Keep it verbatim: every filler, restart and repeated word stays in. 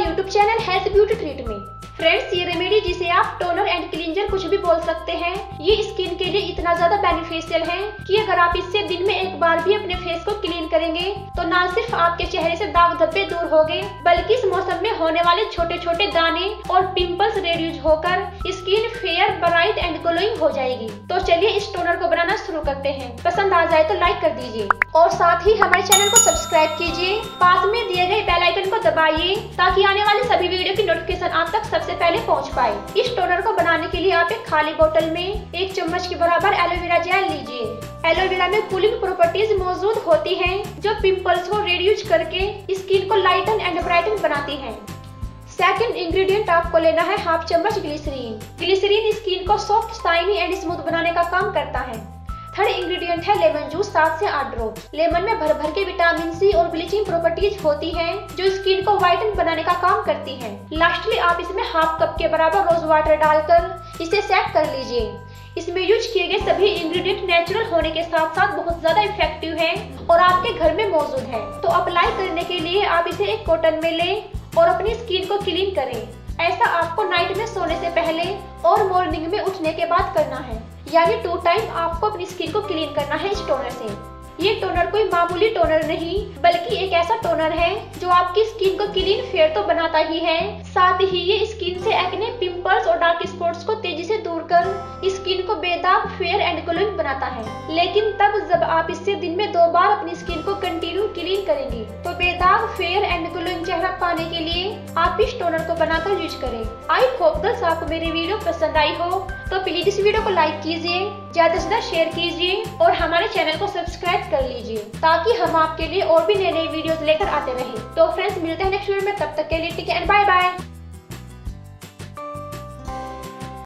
YouTube channel health beauty treat में। Friends, ये remedy जिसे आप टोनर एंड क्लींजर कुछ भी बोल सकते हैं, ये स्किन के लिए इतना ज्यादा बेनिफिशियल है कि अगर आप इससे दिन में एक बार भी अपने फेस को क्लीन करेंगे तो ना सिर्फ आपके चेहरे से दाग धब्बे दूर होंगे, बल्कि इस मौसम में होने वाले छोटे छोटे दाने और पिंपल्स रिड्यूस होकर skin fair, bright and glowing हो जाएगी। तो चलिए इस टोनर को बनाना शुरू करते हैं। पसंद आ जाए तो लाइक कर दीजिए और साथ ही हमारे चैनल को सब्सक्राइब कीजिए। पास में दिए गए बेल आइकन को दबाइए ताकि आने वाले सभी वीडियो की नोटिफिकेशन आप तक सबसे पहले पहुंच पाए। इस टोनर को बनाने के लिए आप एक खाली बोतल में एक चम्मच के बराबर एलोवेरा जेल लीजिए। एलोवेरा में कूलिंग प्रॉपर्टीज मौजूद होती हैं जो पिंपल्स को रिड्यूस करके स्किन को लाइटन एंड ब्राइटन बनाती हैं। सेकंड इंग्रेडिएंट आपको लेना है हाफ चम्मच ग्लिसरीन। ग्लिसरीन स्किन को सॉफ्ट, शाइनी एंड स्मूथ बनाने का काम करता है। थर्ड इंग्रेडिएंट है लेमन जूस, सात से आठ ड्रॉप। लेमन में भर भर के विटामिन सी और ब्लीचिंग प्रॉपर्टीज होती हैं जो स्किन को व्हाइटन बनाने का काम करती हैं। लास्टली आप इसमें हाफ कप के बराबर रोज वाटर डालकर इसे सेट कर लीजिए। इसमें यूज किए गए सभी इंग्रेडिएंट नेचुरल होने के साथ साथ बहुत ज्यादा इफेक्टिव हैं और आपके घर में मौजूद है। तो अप्लाई करने के लिए आप इसे एक कॉटन में लें और अपनी स्किन को क्लीन करें। ऐसा आपको नाइट में सोने से पहले और मॉर्निंग में उठने के बाद करना है, यानी टू टाइम आपको अपनी स्किन को क्लीन करना है इस टोनर से। ये टोनर कोई मामूली टोनर नहीं, बल्कि एक ऐसा टोनर है जो आपकी स्किन को क्लीन, फेयर तो बनाता ही है, साथ ही ये स्किन से एक्ने, पिंपल्स और डार्क स्पॉट्स को तेजी से दूर कर स्किन को बेदाग, फेयर एंड ग्लोइंग बनाता है। लेकिन तब जब आप इससे दिन में दो बार अपनी स्किन को कंटिन्यू क्लीन करेंगे। तो बेदाग, फेयर एंड ग्लोइंग चेहरा पाने के लिए आप इस टोनर को बनाकर यूज करें। आई होप गर्ल्स आपको मेरी वीडियो पसंद आई हो तो प्लीज इस वीडियो को लाइक कीजिए, ज्यादा से ज्यादा शेयर कीजिए और हमारे चैनल को सब्सक्राइब कर लीजिए ताकि हम आपके लिए और भी नए नए वीडियोस लेकर आते रहें। तो फ्रेंड्स, मिलते हैं नेक्स्ट वीडियो में, तब तक के लिए take care and bye bye.